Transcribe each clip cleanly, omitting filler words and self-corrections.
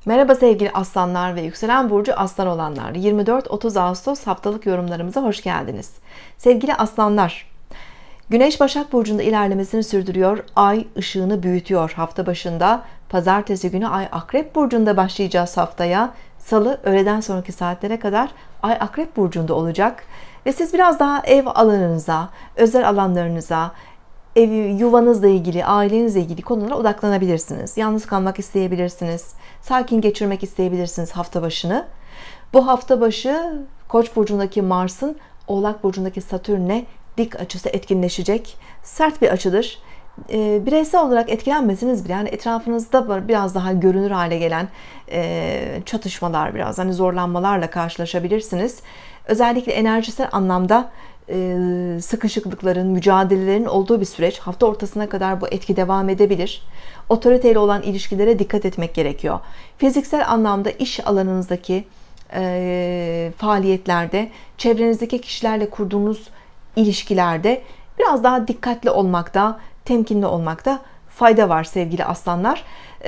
Merhaba sevgili aslanlar ve yükselen burcu aslan olanlar. 24-30 Ağustos haftalık yorumlarımıza hoş geldiniz. Sevgili aslanlar, Güneş Başak Burcu'nda ilerlemesini sürdürüyor. Ay ışığını büyütüyor. Hafta başında pazartesi günü Ay Akrep Burcu'nda başlayacağız haftaya. Salı öğleden sonraki saatlere kadar Ay Akrep Burcu'nda olacak. Ve siz biraz daha ev alanınıza, özel alanlarınıza, yuvanızla ilgili, ailenizle ilgili konulara odaklanabilirsiniz. Yalnız kalmak isteyebilirsiniz. Sakin geçirmek isteyebilirsiniz hafta başını. Bu hafta başı Koç burcundaki Mars'ın Oğlak burcundaki Satürn'le dik açısı etkinleşecek. Sert bir açıdır. Bireysel olarak etkilenmesiniz bile, yani etrafınızda biraz daha görünür hale gelen çatışmalar, biraz hani zorlanmalarla karşılaşabilirsiniz. Özellikle enerjisel anlamda sıkışıklıkların, mücadelelerin olduğu bir süreç. Hafta ortasına kadar bu etki devam edebilir. Otoriteyle olan ilişkilere dikkat etmek gerekiyor. Fiziksel anlamda iş alanınızdaki faaliyetlerde, çevrenizdeki kişilerle kurduğunuz ilişkilerde biraz daha dikkatli olmakta, temkinli olmakta fayda var sevgili aslanlar.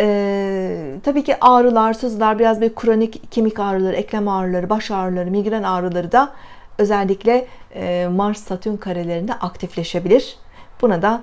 Tabii ki ağrılar, sızılar, biraz bir kronik kemik ağrıları, eklem ağrıları, baş ağrıları, migren ağrıları da özellikle Mars-Satürn karelerinde aktifleşebilir. Buna da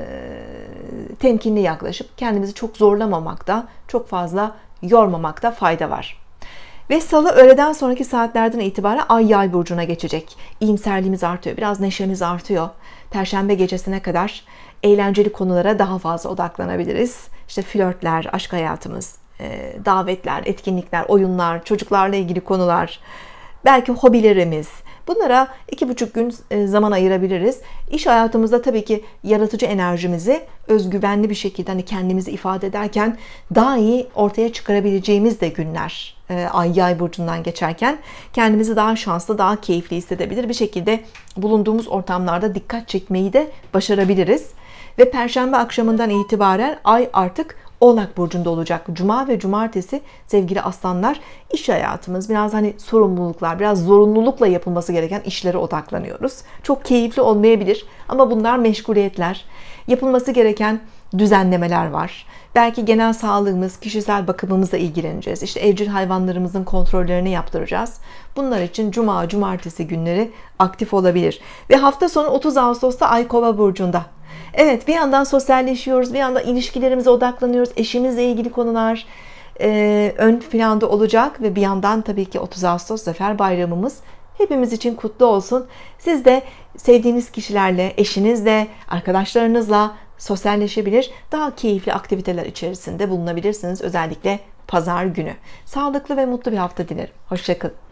temkinli yaklaşıp kendimizi çok zorlamamakta, çok fazla yormamakta fayda var. Ve Salı öğleden sonraki saatlerden itibaren Ay Yay burcuna geçecek. İyimserliğimiz artıyor, biraz neşemiz artıyor. Perşembe gecesine kadar eğlenceli konulara daha fazla odaklanabiliriz. İşte flörtler, aşk hayatımız, davetler, etkinlikler, oyunlar, çocuklarla ilgili konular, belki hobilerimiz. Bunlara 2,5 gün zaman ayırabiliriz. İş hayatımızda tabii ki yaratıcı enerjimizi özgüvenli bir şekilde, hani kendimizi ifade ederken daha iyi ortaya çıkarabileceğimiz de günler. Ay Yay burcundan geçerken kendimizi daha şanslı, daha keyifli hissedebilir bir şekilde bulunduğumuz ortamlarda dikkat çekmeyi de başarabiliriz. Ve Perşembe akşamından itibaren Ay artık Oğlak burcunda olacak. Cuma ve cumartesi sevgili aslanlar, iş hayatımız biraz hani sorumluluklar, biraz zorunlulukla yapılması gereken işlere odaklanıyoruz. Çok keyifli olmayabilir ama bunlar meşguliyetler. Yapılması gereken düzenlemeler var. Belki genel sağlığımız, kişisel bakımımızla ilgileneceğiz. İşte evcil hayvanlarımızın kontrollerini yaptıracağız. Bunlar için cuma, cumartesi günleri aktif olabilir. Ve hafta sonu 30 Ağustos'ta Ay Kova burcunda. Evet, bir yandan sosyalleşiyoruz, bir yandan ilişkilerimize odaklanıyoruz. Eşimizle ilgili konular ön planda olacak ve bir yandan tabii ki 30 Ağustos Zafer Bayramımız hepimiz için kutlu olsun. Siz de sevdiğiniz kişilerle, eşinizle, arkadaşlarınızla sosyalleşebilir, daha keyifli aktiviteler içerisinde bulunabilirsiniz. Özellikle pazar günü. Sağlıklı ve mutlu bir hafta dilerim. Hoşça kalın.